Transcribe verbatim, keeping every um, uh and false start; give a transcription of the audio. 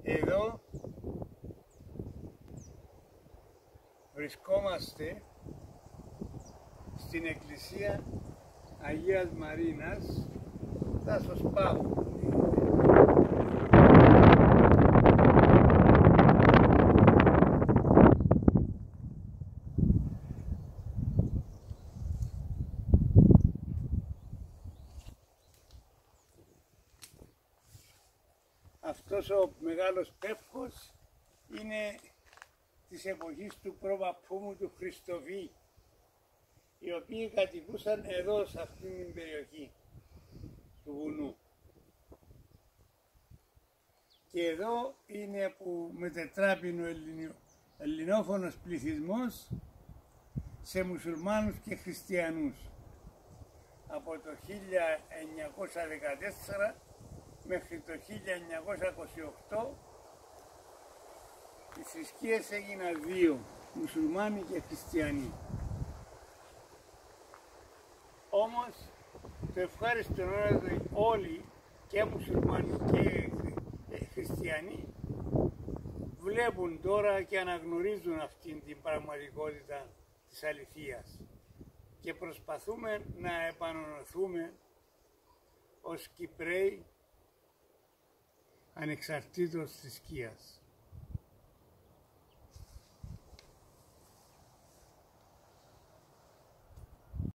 Εδώ βρισκόμαστε στην εκκλησία Αγίας Μαρίνας, δάσος Πάγου. Αυτός ο μεγάλος πεύκος είναι της εποχής του προπαππού μου του Χριστοβή, οι οποίοι κατοικούσαν εδώ σε αυτήν την περιοχή του βουνού. Και εδώ είναι που μετετράπην ο ελληνι... ελληνόφωνος πληθυσμός σε μουσουλμάνους και χριστιανούς. Από το χίλια εννιακόσια δεκατέσσερα μέχρι το χίλια εννιακόσια είκοσι οκτώ οι θρησκείες έγιναν δύο, μουσουλμάνοι και χριστιανοί. Όμως το ευχάριστο είναι ότι όλοι, και μουσουλμάνοι και χριστιανοί, βλέπουν τώρα και αναγνωρίζουν αυτήν την πραγματικότητα της αληθείας και προσπαθούμε να επανονωθούμε ως Κυπραίοι ανεξαρτήτως θρησκείας.